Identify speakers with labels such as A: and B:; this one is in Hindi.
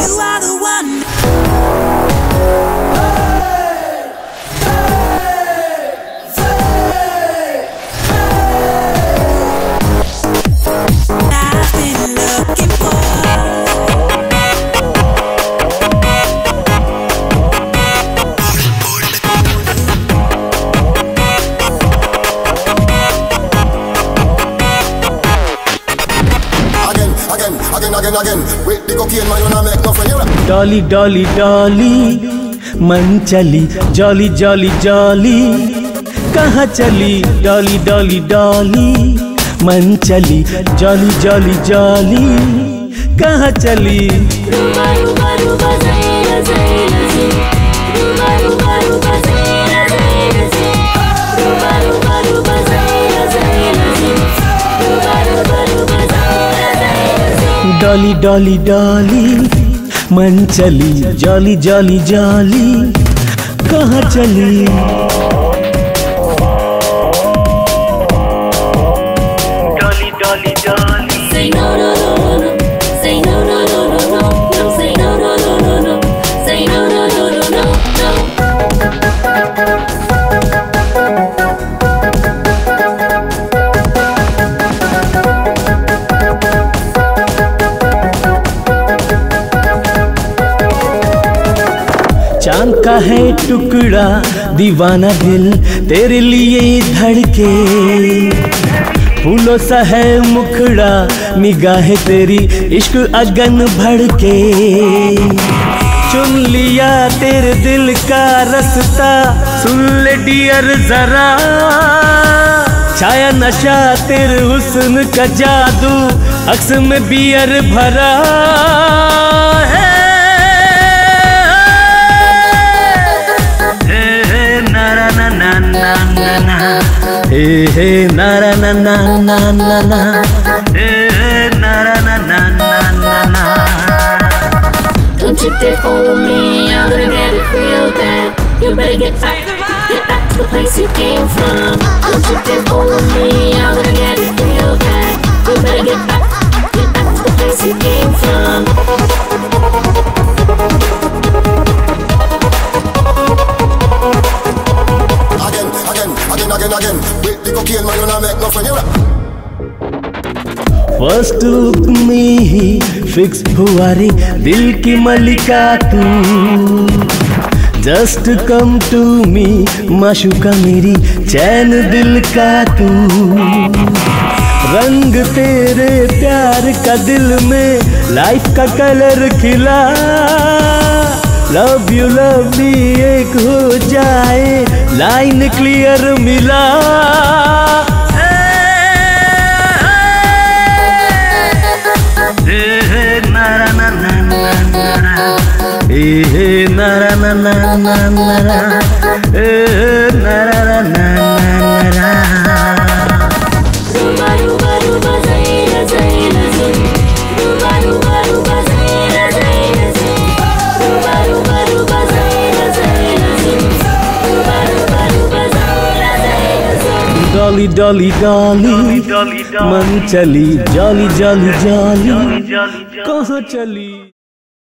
A: You are the one. I've been looking for.
B: Again. Wait, the cocaine man, you not make no friend.
C: Dolly Dolly Dolly मनचली जॉली जॉली जॉली कहाँ चली डॉली डॉली डॉली मनचली जॉली जॉली जॉली कहाँ चली डॉली डॉली डॉली मनचली जॉली जॉली जॉली कहाँ चली Dolly Dolly Dolly
D: Say no no no no no. Say no no no no no. No say no no no no no. Say no no no no no no.
C: चांद का है टुकड़ा दीवाना दिल तेरे लिए धड़के फूलों सा है मुखड़ा निगाहें तेरी इश्क अगन भड़के चुन लिया तेरे दिल का रास्ता सुन ले डियर जरा छाया नशा तेरे हुस्न का जादू अक्स में बियर भरा है hey na na na na na na na hey na na na na na na
D: Don't you dare follow me, I'm gonna get it real bad. You better get back to the place you came from. Don't you dare follow me, I'm gonna get it real bad. You better get back to the place you came from.
B: Again. Wait, the cocaine man, you not make no friend.
C: First look में ही फिक्स हुआ रे दिल की मलिका तू जस्ट कम टू मी माशूका मेरी चैन दिल का तू रंग तेरे प्यार का दिल में लाइफ का कलर खिला लव यू एक हो जाए लाइन क्लियर मिला डॉली डॉली डॉली मनचली जॉली जॉली जॉली कहाँ चली।